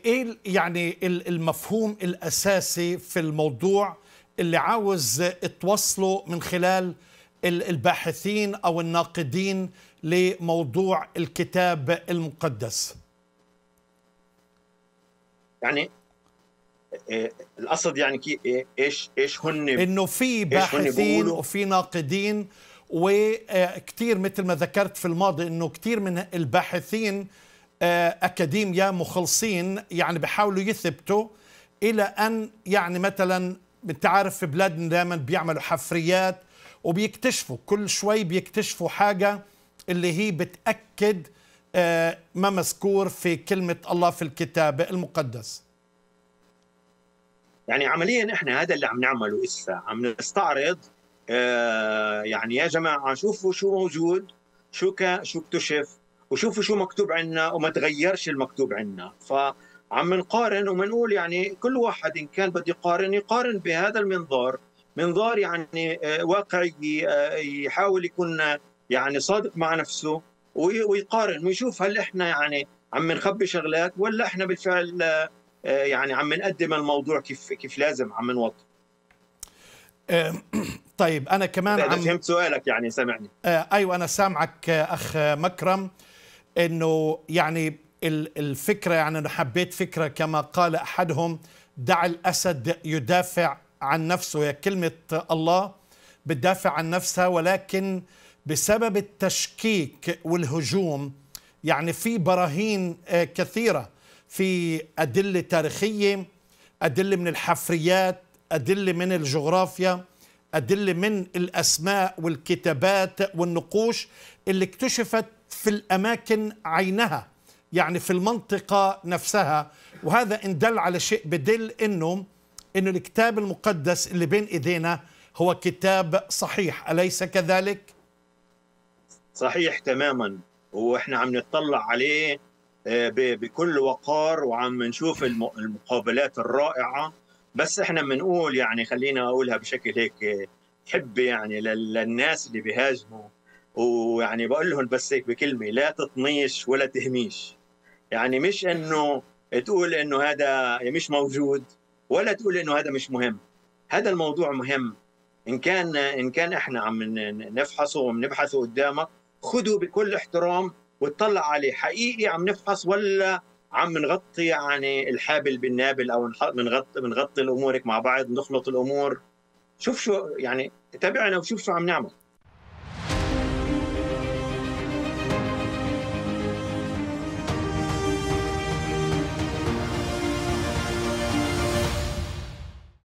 ايه يعني المفهوم الاساسي في الموضوع اللي عاوز توصله من خلال الباحثين او الناقدين لموضوع الكتاب المقدس؟ يعني القصد يعني ايش هن انه في ايش هن باحثين بيقولوا. وفي ناقدين، وكثير مثل ما ذكرت في الماضي انه كثير من الباحثين اكاديميا مخلصين، يعني بيحاولوا يثبتوا الى ان يعني مثلا انت عارف في بلادنا دائما بيعملوا حفريات وبيكتشفوا كل شوي بيكتشفوا حاجه اللي هي بتاكد ما مذكور في كلمه الله في الكتاب المقدس. يعني عمليا احنا هذا اللي عم نعمله اسا، عم نستعرض يعني يا جماعه شوفوا شو موجود، شو اكتشف، وشوفوا شو مكتوب عنا وما تغيرش المكتوب عنا. فعم نقارن ومنقول يعني كل واحد ان كان بده يقارن بهذا المنظار، منظار يعني واقعي، يحاول يكون يعني صادق مع نفسه، ويقارن ويشوف هل احنا يعني عم نخبي شغلات ولا احنا بالفعل يعني عم نقدم الموضوع كيف لازم عم نوضح. طيب انا كمان اذا فهمت سؤالك يعني سامعني. ايوه انا سامعك اخ مكرم. انه يعني الفكره، يعني انا حبيت فكره كما قال احدهم: دع الاسد يدافع عن نفسه. هي كلمه الله بتدافع عن نفسها، ولكن بسبب التشكيك والهجوم يعني في براهين كثيره، في ادله تاريخيه، ادله من الحفريات، ادله من الجغرافيا، أدلة من الأسماء والكتابات والنقوش اللي اكتشفت في الأماكن عينها، يعني في المنطقة نفسها. وهذا إن دل على شيء بدل إنه الكتاب المقدس اللي بين إيدينا هو كتاب صحيح، أليس كذلك؟ صحيح تماما، واحنا عم نطلع عليه بكل وقار، وعم نشوف المقابلات الرائعة. بس احنا بنقول يعني خلينا اقولها بشكل هيك حب يعني للناس اللي بيهاجموا، ويعني بقول لهم بس هيك بكلمة: لا تطنيش ولا تهميش. يعني مش انه تقول انه هذا مش موجود، ولا تقول انه هذا مش مهم. هذا الموضوع مهم. ان كان احنا عم نفحصه وبنبحثه قدامك، خذه بكل احترام وتطلع عليه حقيقي عم نفحص ولا عم نغطي يعني الحابل بالنابل، او بنغطي الامور مع بعض، نخلط الامور. شوف شو يعني، تابعنا وشوف شو عم نعمل.